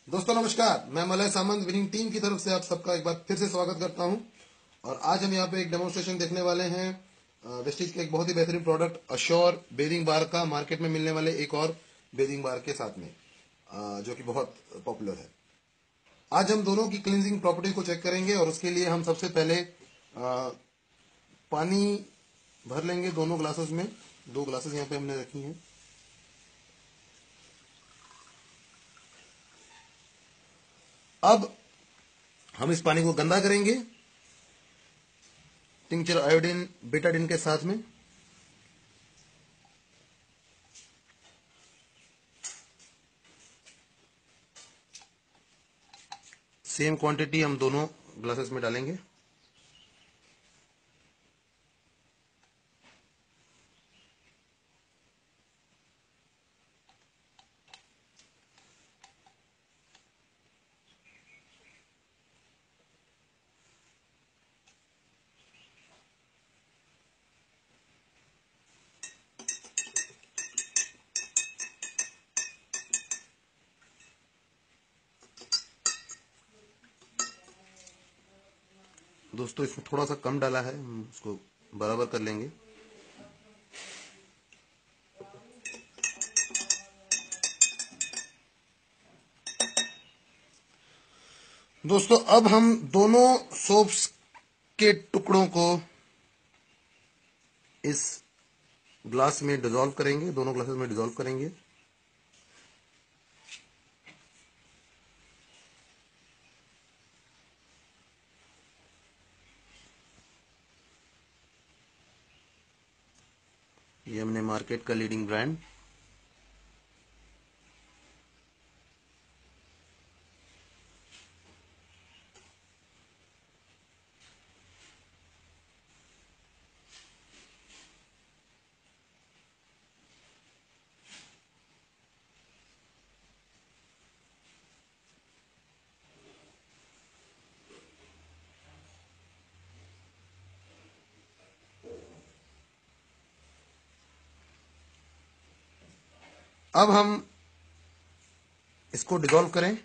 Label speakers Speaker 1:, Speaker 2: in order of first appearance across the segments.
Speaker 1: दोस्तों नमस्कार, मैं मलय सामंत विनिंग टीम की तरफ से आप सबका एक बार फिर से स्वागत करता हूं। और आज हम यहाँ पे एक डेमोन्स्ट्रेशन देखने वाले हैं वेस्टीज के एक बहुत ही बेहतरीन प्रोडक्ट अश्योर बेरिंग बार का, मार्केट में मिलने वाले एक और बेरिंग बार के साथ में, जो कि बहुत पॉपुलर है। आज हम दोनों की क्लींजिंग प्रॉपर्टी को चेक करेंगे और उसके लिए हम सबसे पहले पानी भर लेंगे दोनों ग्लासेस में। 2 ग्लासेस यहाँ पे हमने रखी हैं। अब हम इस पानी को गंदा करेंगे टिंचर आयोडीन बेटाडीन के साथ में। सेम क्वांटिटी हम दोनों ग्लासेस में डालेंगे। दोस्तों इसमें थोड़ा सा कम डाला है, हम उसको बराबर कर लेंगे। दोस्तों अब हम दोनों सोप्स के टुकड़ों को इस ग्लास में डिसॉल्व करेंगे, दोनों ग्लासेस में डिसॉल्व करेंगे। ये हमने मार्केट का लीडिंग ब्रांड अब हम इसको डिसॉल्व करें।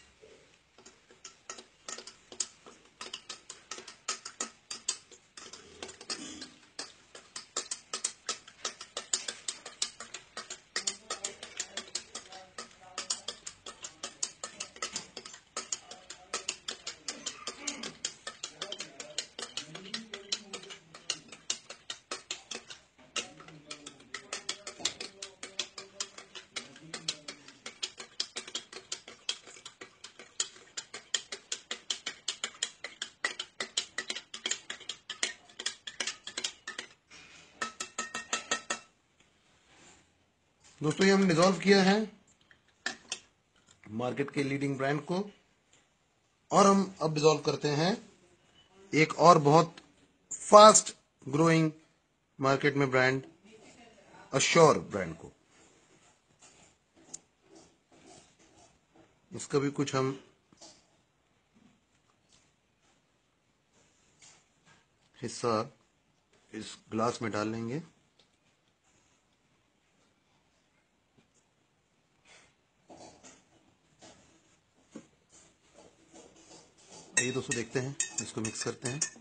Speaker 1: दोस्तों ये हमने डिसॉल्व किया है मार्केट के लीडिंग ब्रांड को, और हम अब डिसॉल्व करते हैं एक और बहुत फास्ट ग्रोइंग मार्केट में ब्रांड अश्योर ब्रांड को। इसका भी कुछ हम हिस्सा इस ग्लास में डाल लेंगे। ये दोस्तों देखते हैं, इसको मिक्स करते हैं।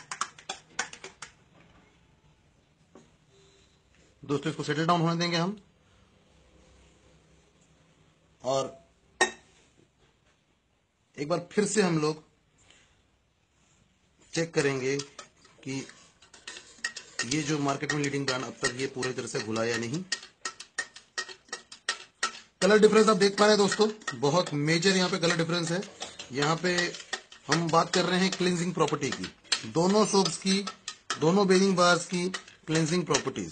Speaker 1: दोस्तों इसको सेटल डाउन होने देंगे हम। और एक बार फिर से हम लोग चेक करेंगे कि ये जो मार्केट में लीडिंग ब्रांड अब तक ये पूरी तरह से घुला या नहीं। कलर डिफरेंस आप देख पा रहे हैं दोस्तों, बहुत मेजर यहाँ पे कलर डिफरेंस है। यहाँ पे हम बात कर रहे हैं क्लींजिंग प्रॉपर्टी की, दोनों सोप्स की, दोनों बेरिंग बार्स की क्लींजिंग प्रॉपर्टीज।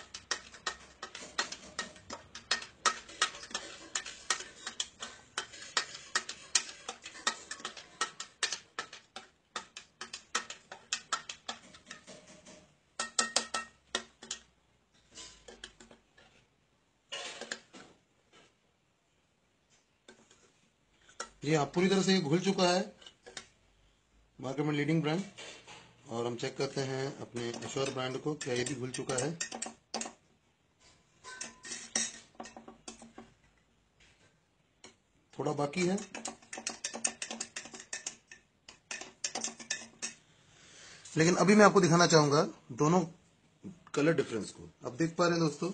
Speaker 1: जी हाँ, पूरी तरह से ये घुल चुका है मार्केट में लीडिंग ब्रांड। और हम चेक करते हैं अपने एश्योर ब्रांड को, क्या ये भी घुल चुका है। थोड़ा बाकी है, लेकिन अभी मैं आपको दिखाना चाहूंगा दोनों कलर डिफरेंस को। आप देख पा रहे हैं दोस्तों,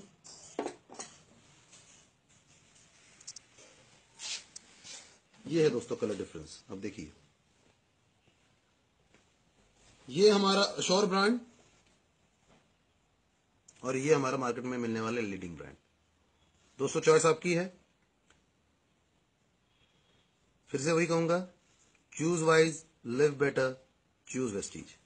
Speaker 1: ये है दोस्तों कलर डिफरेंस। अब देखिए, ये हमारा अश्योर ब्रांड और ये हमारा मार्केट में मिलने वाले लीडिंग ब्रांड। दोस्तों चॉइस आपकी है। फिर से वही कहूंगा, choose wise, live better, choose Vestige.